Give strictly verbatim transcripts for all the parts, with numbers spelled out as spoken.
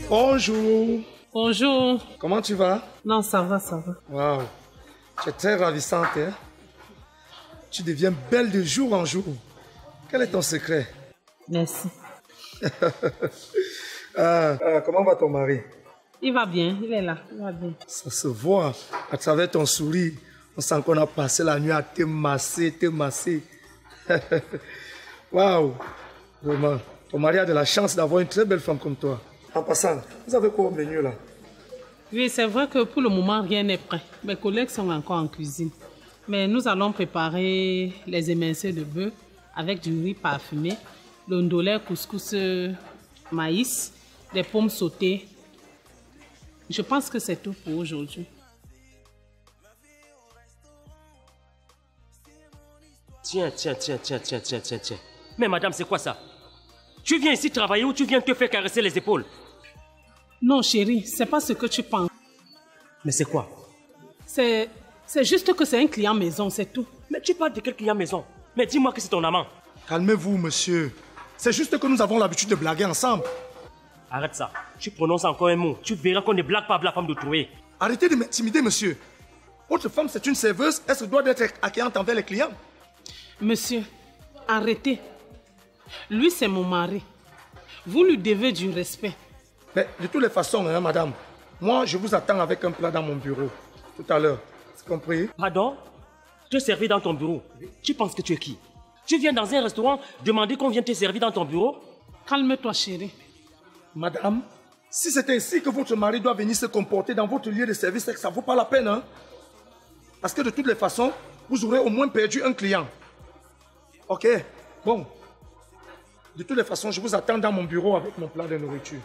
Bonjour. Bonjour. Comment tu vas? Non, ça va, ça va. Waouh. Tu es très ravissante, hein? Tu deviens belle de jour en jour. Quel est ton secret? Merci. ah, ah, comment va ton mari? Il va bien, il est là, il va bien. Ça se voit à travers ton sourire. On sent qu'on a passé la nuit à te masser, te masser. Waouh. Vraiment. Ton mari a de la chance d'avoir une très belle femme comme toi. En passant, vous avez quoi au menu là? Oui, c'est vrai que pour le moment, rien n'est prêt. Mes collègues sont encore en cuisine. Mais nous allons préparer les émincés de bœuf avec du riz parfumé, le ndolé couscous maïs, des pommes sautées. Je pense que c'est tout pour aujourd'hui. Tiens, tiens, tiens, tiens, tiens, tiens, tiens, tiens. Mais madame, c'est quoi ça? Tu viens ici travailler ou tu viens te faire caresser les épaules? Non, chérie, c'est pas ce que tu penses. Mais c'est quoi? C'est... c'est juste que c'est un client maison, c'est tout. Mais tu parles de quel client maison? Mais dis-moi que c'est ton amant. Calmez-vous, monsieur. C'est juste que nous avons l'habitude de blaguer ensemble. Arrête ça. Tu prononces encore un mot. Tu verras qu'on ne blague pas avec la femme de trouver. Arrêtez de m'intimider, monsieur. Votre femme, c'est une serveuse. Elle se doit d'être accueillante envers les clients. Monsieur, arrêtez. Lui, c'est mon mari. Vous lui devez du respect. Mais de toutes les façons, hein, madame, moi, je vous attends avec un plat dans mon bureau. Tout à l'heure. C'est compris? Pardon? Te servir dans ton bureau. Tu penses que tu es qui? Tu viens dans un restaurant demander qu'on vienne te servir dans ton bureau? Calme-toi, chérie. Madame, si c'était ici que votre mari doit venir se comporter dans votre lieu de service, c'est que ça ne vaut pas la peine, hein? Parce que de toutes les façons, vous aurez au moins perdu un client. Ok, bon. De toutes les façons, je vous attends dans mon bureau avec mon plat de nourriture.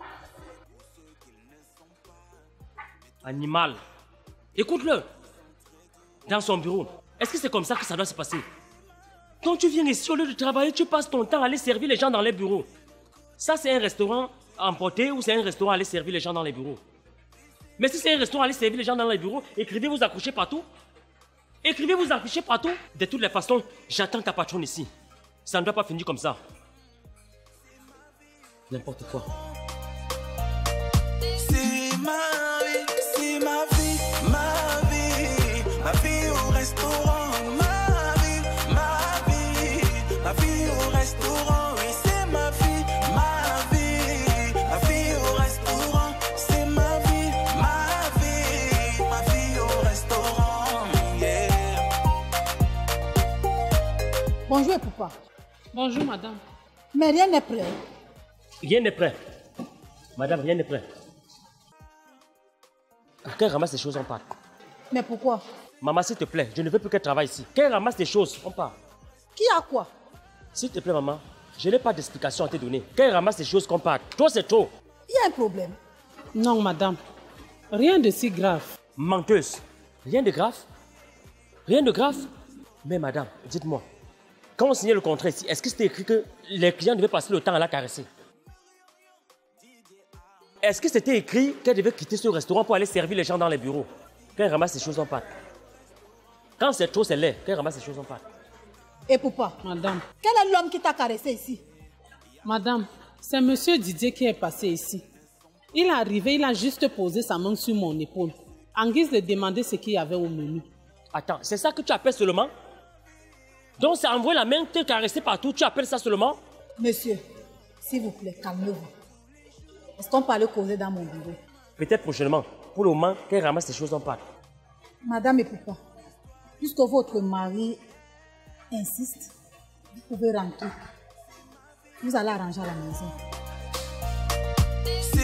Animal. Écoute-le. Dans son bureau. Est-ce que c'est comme ça que ça doit se passer? Quand tu viens ici, au lieu de travailler, tu passes ton temps à aller servir les gens dans les bureaux. Ça, c'est un restaurant emporté ou c'est un restaurant à aller servir les gens dans les bureaux? Mais si c'est un restaurant à aller servir les gens dans les bureaux, écrivez vous accouchez partout. Écrivez vous accouchez partout. De toutes les façons, j'attends ta patronne ici. Ça ne doit pas finir comme ça. N'importe quoi. C'est ma vie, c'est ma vie, ma vie, ma vie au restaurant, ma vie, ma vie, ma vie au restaurant, oui c'est ma vie, ma vie, ma vie au restaurant, c'est ma vie, ma vie, ma vie au restaurant, yeah. Bonjour, papa. Bonjour, madame. Mais rien n'est prêt. Rien n'est prêt. Madame, rien n'est prêt. Qu'elle ramasse les choses, on part. Mais pourquoi? Maman, s'il te plaît, je ne veux plus qu'elle travaille ici. Qu'elle ramasse les choses, on part. Qui a quoi? S'il te plaît, maman, je n'ai pas d'explication à te donner. Qu'elle ramasse les choses, qu'on parte. Toi, c'est trop. Il y a un problème. Non, madame. Rien de si grave. Menteuse. Rien de grave? Rien de grave? Mais madame, dites-moi, quand on signait le contrat ici, est-ce que c'était écrit que les clients devaient passer le temps à la caresser? Est-ce que c'était écrit qu'elle devait quitter ce restaurant pour aller servir les gens dans les bureaux? Qu'elle ramasse les choses en pâte. Quand c'est trop, c'est laid. Qu'elle ramasse les choses en pâte. Et papa, Madame. Quel est l'homme qui t'a caressé ici? Madame, c'est monsieur Didier qui est passé ici. Il est arrivé, il a juste posé sa main sur mon épaule, en guise de demander ce qu'il y avait au menu. Attends, c'est ça que tu appelles seulement? Donc c'est envoyer la main, te caresser partout, tu appelles ça seulement? Monsieur, s'il vous plaît, calmez-vous. Est-ce qu'on peut aller causer dans mon bureau? Peut-être prochainement. Pour le moment, qu'elle ramasse les choses en pâte. Madame et papa, puisque votre mari insiste, vous pouvez rentrer. Vous allez arranger à la maison.